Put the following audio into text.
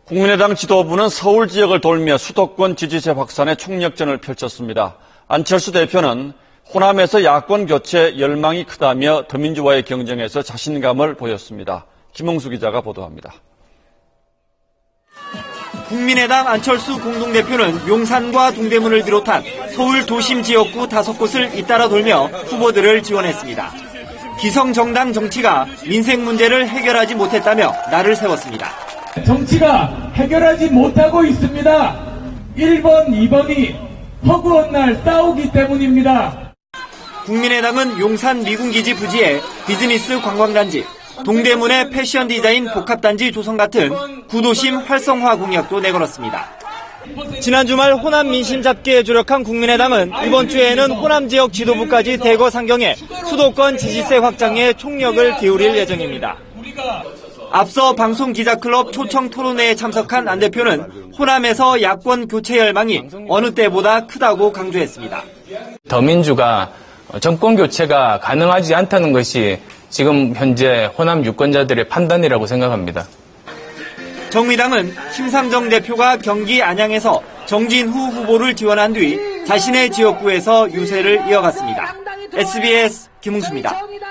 국민의당 지도부는 서울 지역을 돌며 수도권 지지세 확산에 총력전을 펼쳤습니다. 안철수 대표는 호남에서 야권 교체 열망이 크다며 더민주와의 경쟁에서 자신감을 보였습니다. 김홍수 기자가 보도합니다. 국민의당 안철수 공동대표는 용산과 동대문을 비롯한 서울 도심 지역구 5곳을 잇따라 돌며 후보들을 지원했습니다. 기성정당 정치가 민생 문제를 해결하지 못했다며 날을 세웠습니다. 정치가 해결하지 못하고 있습니다. 1번, 2번이 허구한 날 싸우기 때문입니다. 국민의당은 용산 미군기지 부지에 비즈니스 관광단지, 동대문의 패션 디자인 복합단지 조성 같은 구도심 활성화 공약도 내걸었습니다. 지난 주말 호남 민심 잡기에 주력한 국민의당은 이번 주에는 호남 지역 지도부까지 대거 상경해 수도권 지지세 확장에 총력을 기울일 예정입니다. 앞서 방송기자클럽 초청 토론회에 참석한 안 대표는 호남에서 야권 교체 열망이 어느 때보다 크다고 강조했습니다. 더민주가 정권 교체가 가능하지 않다는 것이 지금 현재 호남 유권자들의 판단이라고 생각합니다. 정의당은 심상정 대표가 경기 안양에서 정진후 후보를 지원한 뒤 자신의 지역구에서 유세를 이어갔습니다. SBS 김웅수입니다.